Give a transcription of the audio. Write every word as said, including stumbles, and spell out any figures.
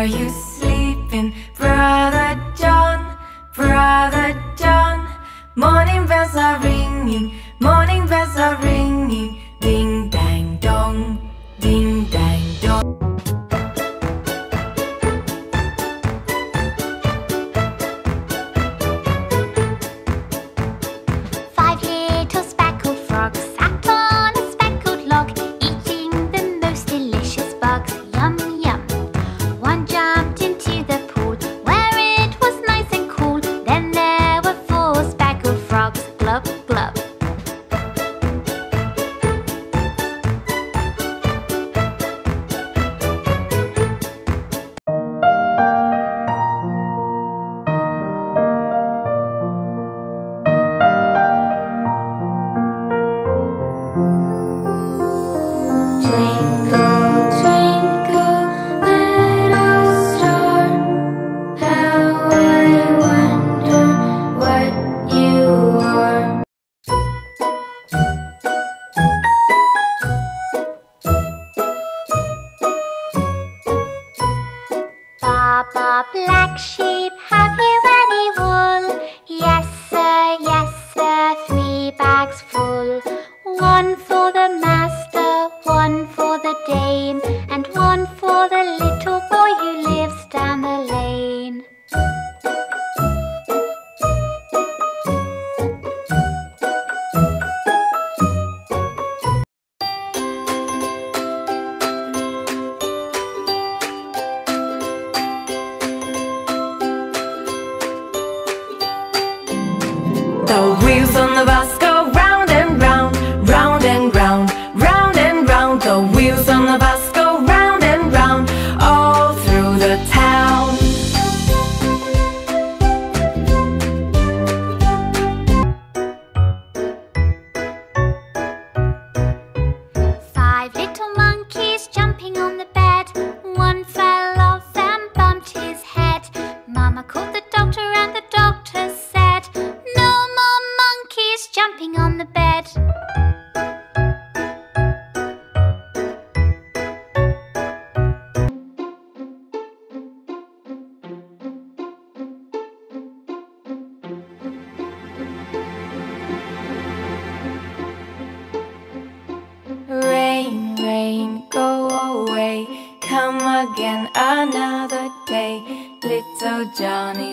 Are you sleeping, Brother John? Brother John. Morning bells are ringing, morning bells are ringing. Ding dang dong, ding dang dong. Five little speckled frogs sat on a speckled log, eating the most delicious bugs. Yum yum. One jumped into the pool where it was nice and cool. Then there were four speckled frogs. Glub glub. Twinkle, twinkle, little star, how I wonder what you are. Baba black sheep, have you any wool? Yes sir, yes sir, three bags full. One for the master, one for the dame, and one for the little boy who lives down the lane. The wheels on the bus go round and round, round and round, round and round. The wheels on the bus go round and round, all through the town. Five little monkeys jumping on the bed. One fell off and bumped his head. Mama called the doctor and the doctor said, no more monkeys jumping on the bed. Rain, rain, go away, come again another day. Little Johnny